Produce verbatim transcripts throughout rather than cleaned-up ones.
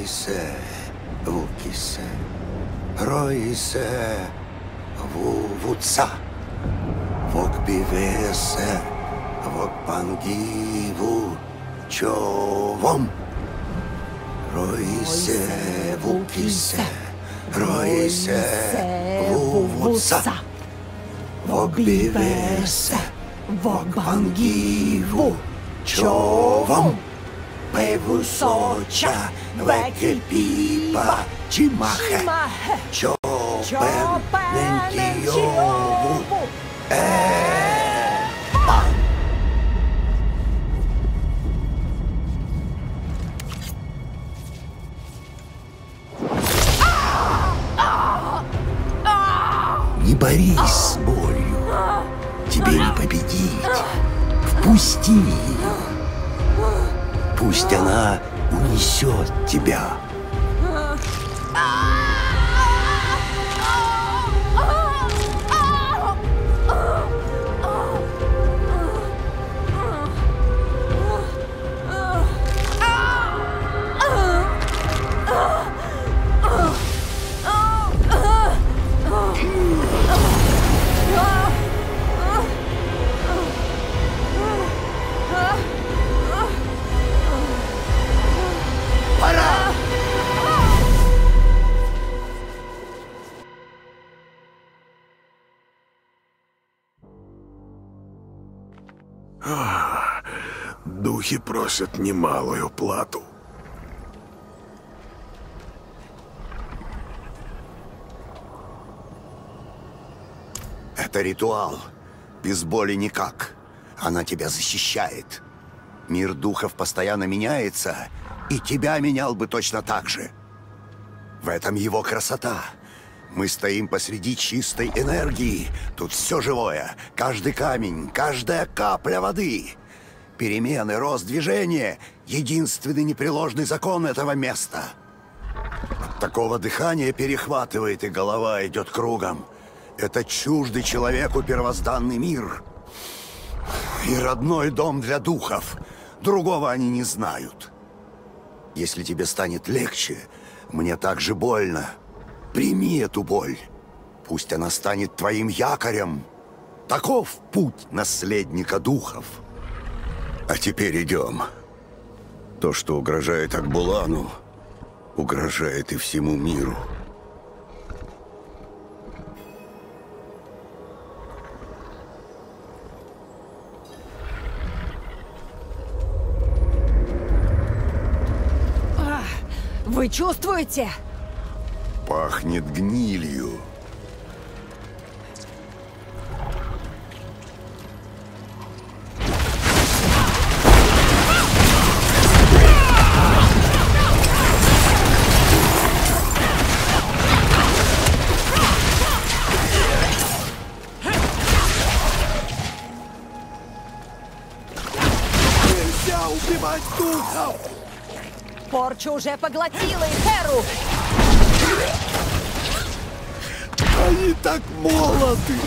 Роисе, Вукисе, Роисе, Вувуца, Вокбивесе, Вокпангиву, Човом. Роисе, Вукисе, Роисе, Вувуца, Вокбивесе, Вокпангиву, Човом. Певусоча, векепіпа, чимахе, чопенентіову, е-пан. Не борись с болью, тебе не победить. Впусти ее. Пусть она унесет тебя. Духи просят немалую плату. Это ритуал. Без боли никак. Она тебя защищает. Мир духов постоянно меняется, и тебя менял бы точно так же. В этом его красота. Мы стоим посреди чистой энергии. Тут все живое. Каждый камень, каждая капля воды. Перемены, рост, движение — единственный непреложный закон этого места. От такого дыхания перехватывает, и голова идет кругом. Это чуждый человеку первозданный мир. И родной дом для духов. Другого они не знают. Если тебе станет легче, мне так же больно. Прими эту боль. Пусть она станет твоим якорем. Таков путь наследника духов. А теперь идем. То, что угрожает Акбулану, угрожает и всему миру. Вы чувствуете? Пахнет гнилью. Нельзя убивать духов! Порча уже поглотила Ихеру! Они так молоды!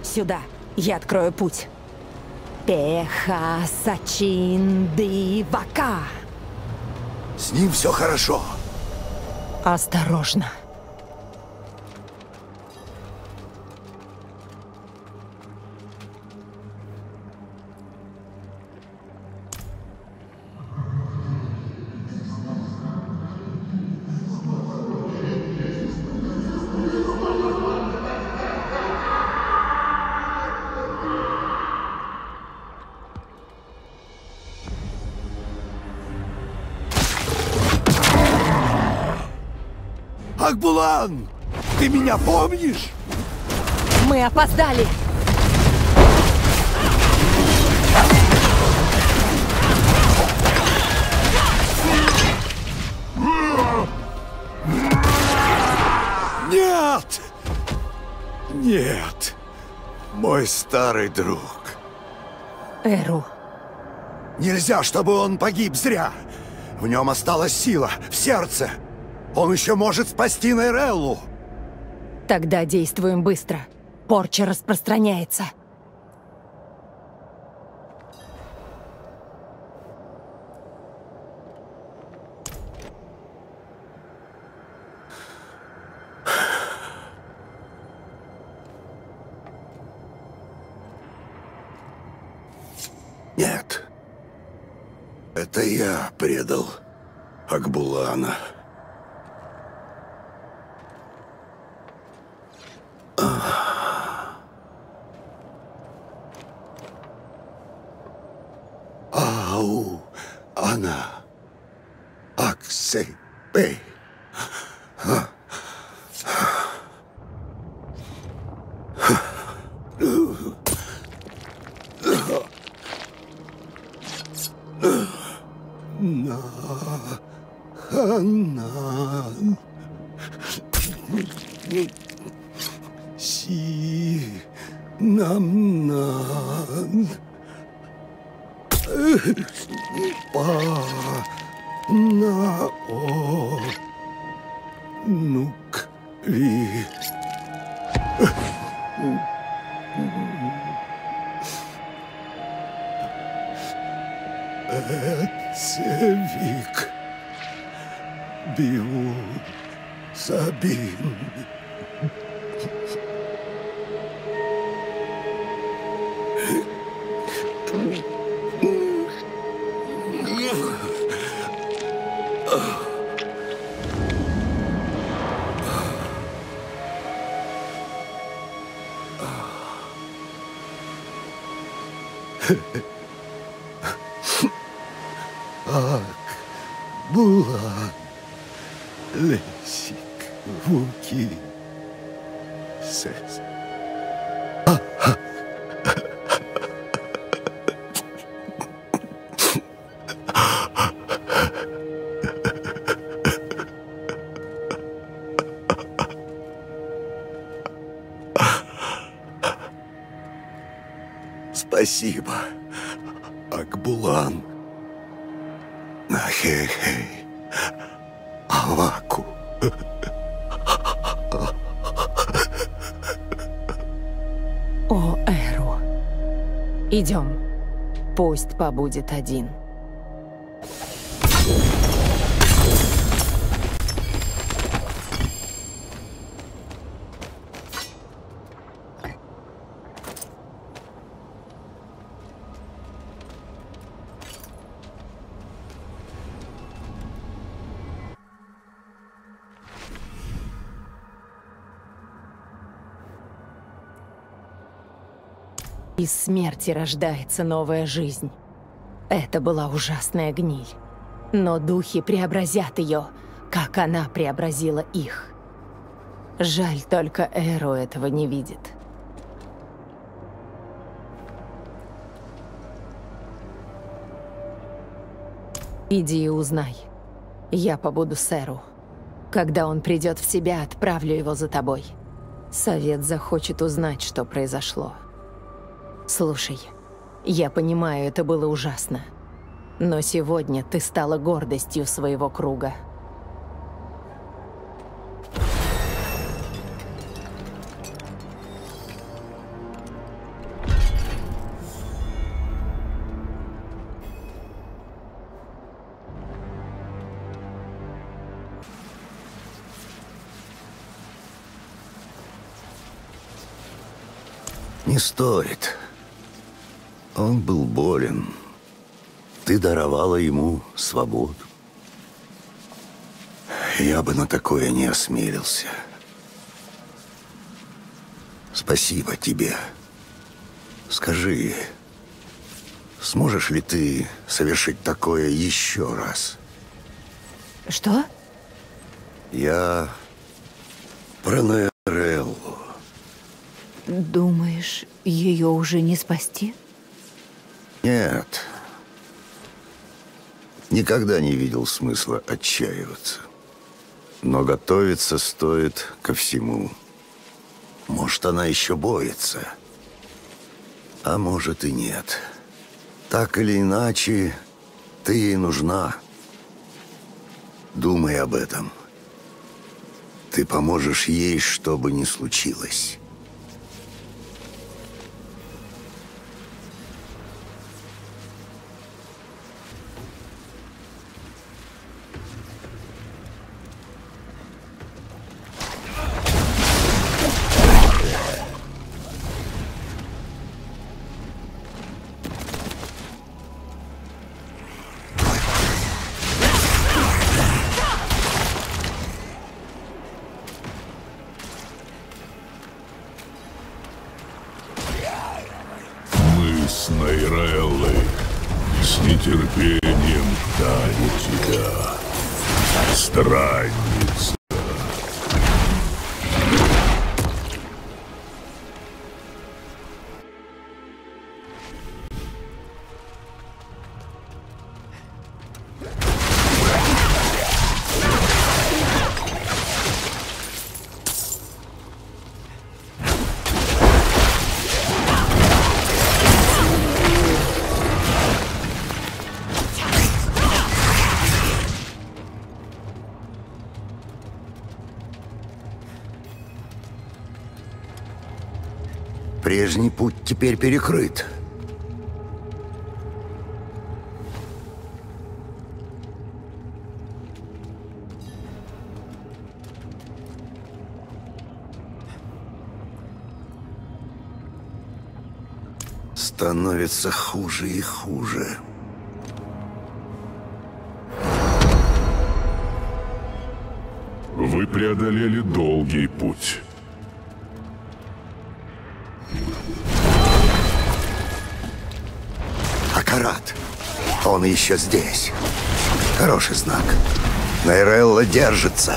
Сюда. Я открою путь. Пеха Сачин Вака. С ним все хорошо. Осторожно. Акбулан, ты меня помнишь? Мы опоздали! Нет! Нет! Мой старый друг. Эру. Нельзя, чтобы он погиб зря. В нем осталась сила, в сердце. Он еще может спасти Нейреллу. Тогда действуем быстро. Порча распространяется. Нет. Это я предал Акбулана. Ау, она, Аксей, Бэй. На, Ханан, Си, Намнан, Па, Нао, Нук, Ви. Эцевик, Биу, Сабин. Акбулан, Лесик, Вуки, Сес. Спасибо, Акбулан. Нахей-хей, Аваку. О, Эру. Идем. Пусть побудет один. Из смерти рождается новая жизнь. Это была ужасная гниль. Но духи преобразят ее, как она преобразила их. Жаль, только Эру этого не видит. Иди и узнай. Я побуду с Эру. Когда он придет в себя, отправлю его за тобой. Совет захочет узнать, что произошло. Слушай, я понимаю, это было ужасно. Но сегодня ты стала гордостью своего круга. Не стоит. Он был болен. Ты даровала ему свободу. Я бы на такое не осмелился. Спасибо тебе. Скажи, сможешь ли ты совершить такое еще раз? Что? Я про Нейреллу. Думаешь, ее уже не спасти? Нет. Никогда не видел смысла отчаиваться. Но готовиться стоит ко всему. Может, она еще боится. А может и нет. Так или иначе, ты ей нужна. Думай об этом. Ты поможешь ей, что бы ни случилось. С Нейреллой с нетерпением ждали тебя, странница. Прежний путь теперь перекрыт. Становится хуже и хуже. Вы преодолели долгий путь. Акарат. Он еще здесь. Хороший знак. Нейрелла держится.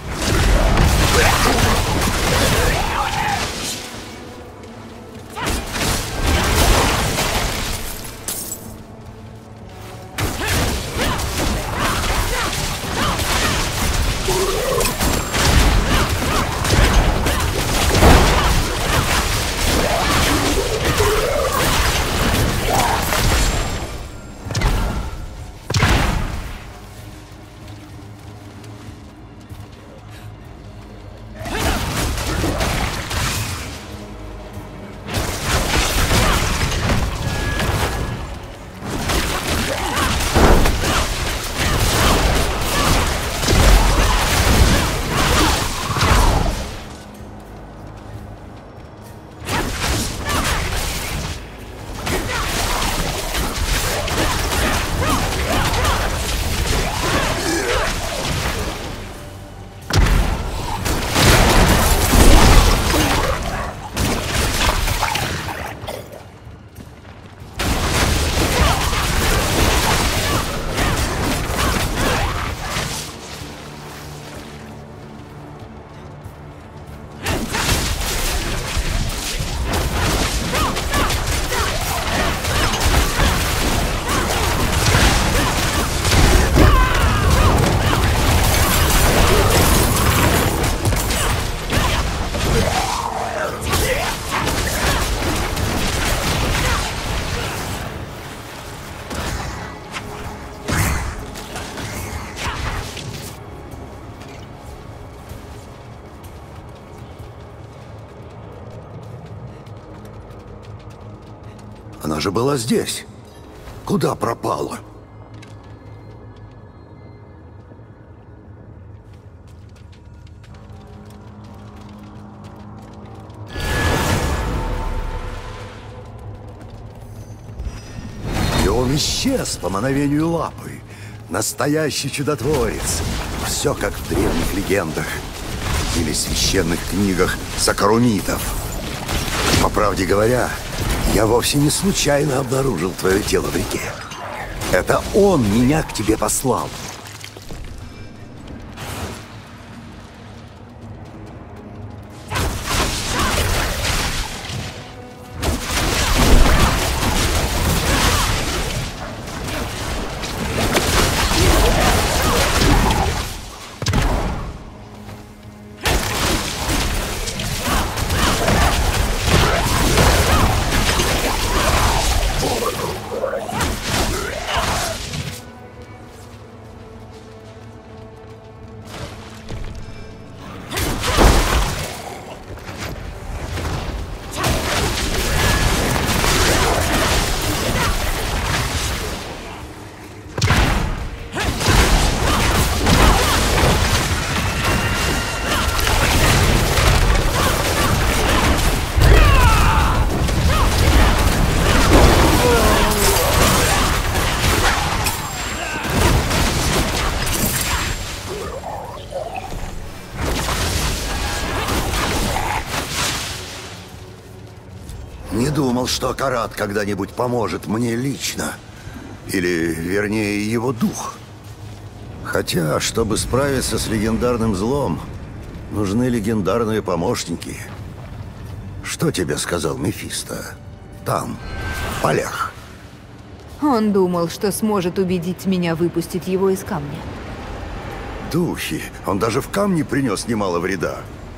Она же была здесь. Куда пропала? он исчез по мановению лапы. Настоящий чудотворец. Все как в древних легендах или священных книгах сакарумитов. По правде говоря, я вовсе не случайно обнаружил твое тело в реке. Это он меня к тебе послал. Не думал, что Акарат когда-нибудь поможет мне лично. Или, вернее, его дух. Хотя, чтобы справиться с легендарным злом, нужны легендарные помощники. Что тебе сказал Мефисто? Там, в полях. Он думал, что сможет убедить меня выпустить его из камня. Духи. Он даже в камне принес немало вреда.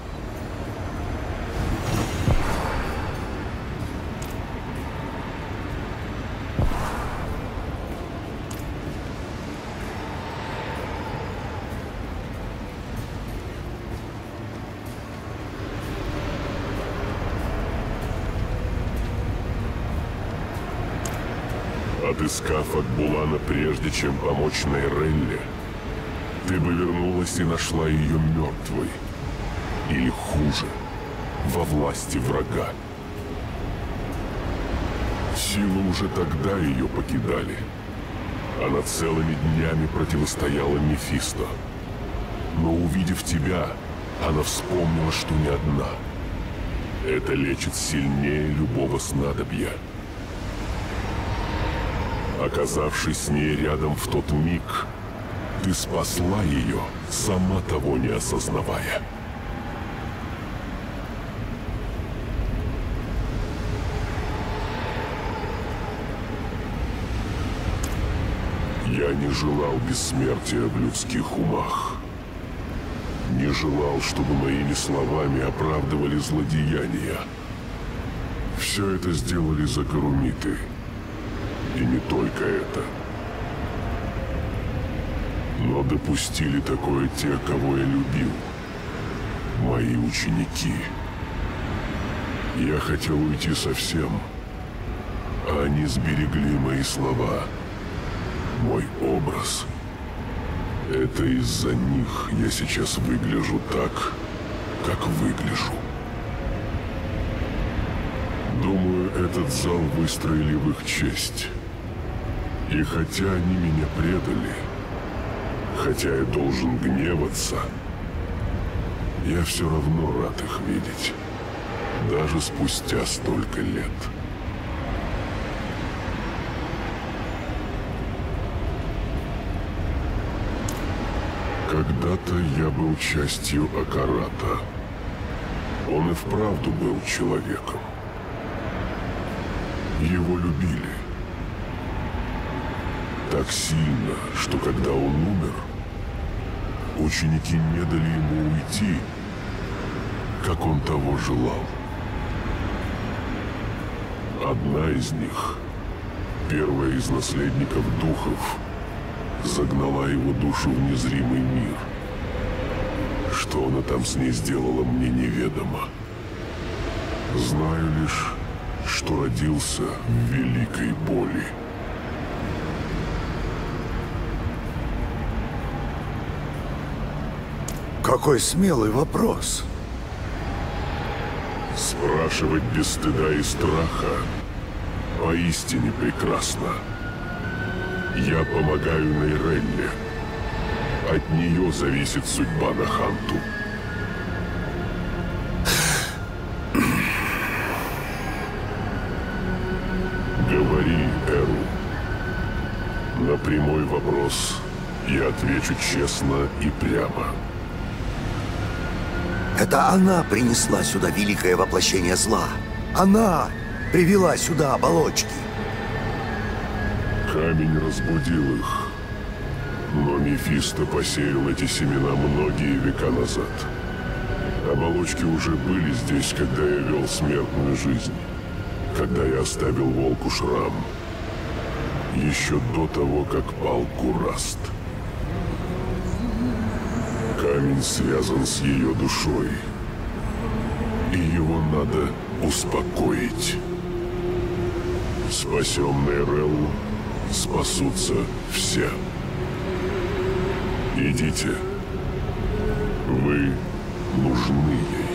Отыскав Акбулана прежде, чем помочь Нейрелле, ты бы вернулась и нашла ее мертвой. Или хуже, во власти врага. Силы уже тогда ее покидали. Она целыми днями противостояла Мефисто. Но увидев тебя, она вспомнила, что не одна. Это лечит сильнее любого снадобья. Оказавшись с ней рядом в тот миг, ты спасла ее, сама того не осознавая. Я не желал бессмертия в людских умах. Не желал, чтобы моими словами оправдывали злодеяния. Все это сделали закарумиты. И не только это. Но допустили такое те, кого я любил. Мои ученики. Я хотел уйти совсем, а они сберегли мои слова, мой образ. Это из-за них я сейчас выгляжу так, как выгляжу. Думаю, этот зал выстроили в их честь. И хотя они меня предали, хотя я должен гневаться, я все равно рад их видеть, даже спустя столько лет. Когда-то я был частью Акарата. Он и вправду был человеком. Его любили. Так сильно, что когда он умер, ученики не дали ему уйти, как он того желал. Одна из них, первая из наследников духов, загнала его душу в незримый мир. Что она там с ней сделала, мне неведомо. Знаю лишь, что родился в великой боли. Какой смелый вопрос. Спрашивать без стыда и страха поистине прекрасно. Я помогаю Нейрелле. От нее зависит судьба Наханту. Говори, Эру. На прямой вопрос я отвечу честно и прямо. Это она принесла сюда великое воплощение зла. Она привела сюда оболочки. Камень разбудил их. Но Мефисто посеял эти семена многие века назад. Оболочки уже были здесь, когда я вел смертную жизнь. Когда я оставил волку шрам. Еще до того, как пал Кураст. Камень связан с ее душой. И его надо успокоить. Спасем Нейреллу, спасутся все. Идите. Вы нужны ей.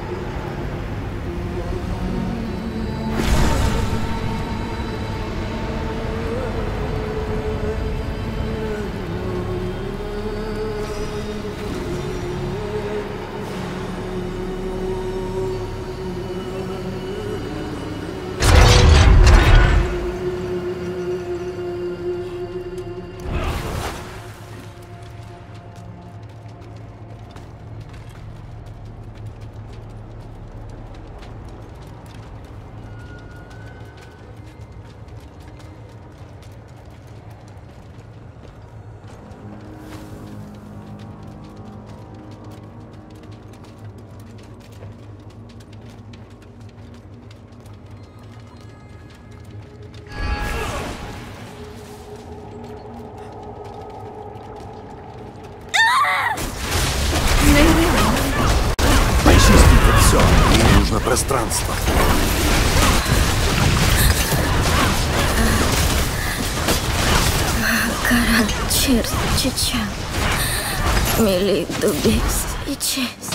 Почистите все. Ей нужно пространство. Акара Черс Чича. Мили Дубис и Честь.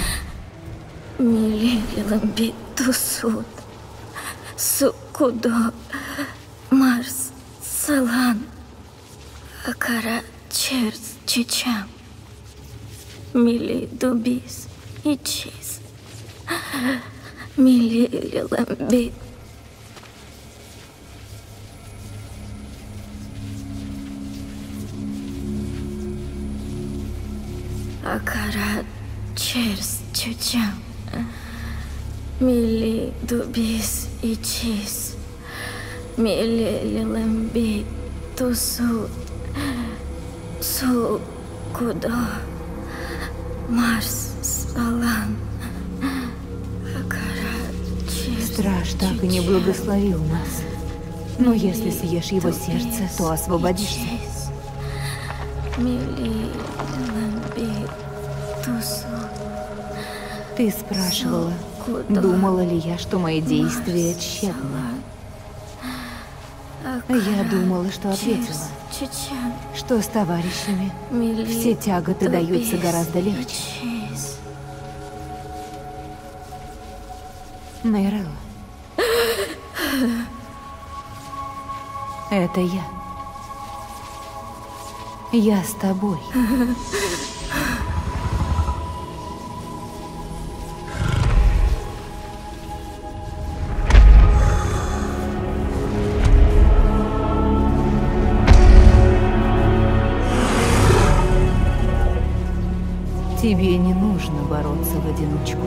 Мили Ламбит Тусуд. Сукудо. Марс Салан. Акара Черс Чича. Мили Дубис и Честь. Мили Ламбит. Акара Черс Чуча. Мили Дубис и Чиз. Мили Ламби Тусуд. Сукудо. Марс Салан. Акара Черс. Страж так и не благословил нас. Но если съешь его сердце, то освободишься. Мили Ламби Тусуд. Ты спрашивала, думала ли я, что мои действия тщетны. Я думала, что ответила, что с товарищами все тяготы даются гораздо легче. Нейрелла. Это я. Я с тобой. Тебе не нужно бороться в одиночку.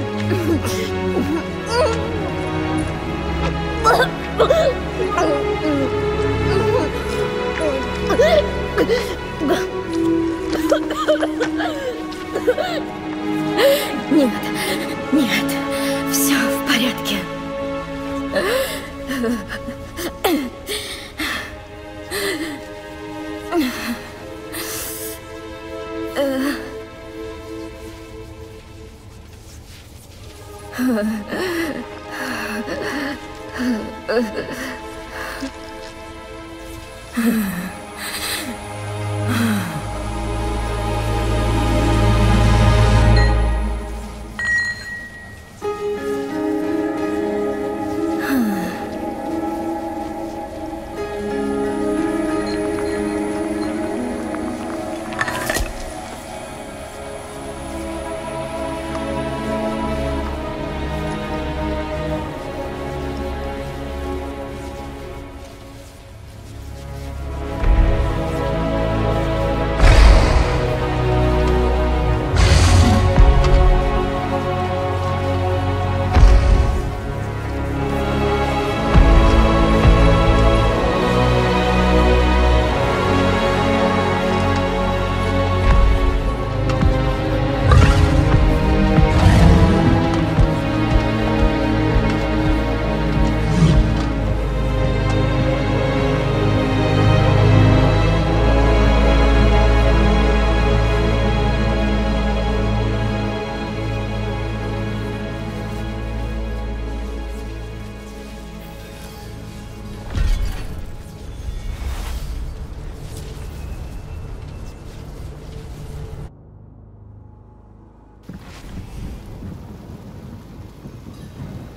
Oh, Uh...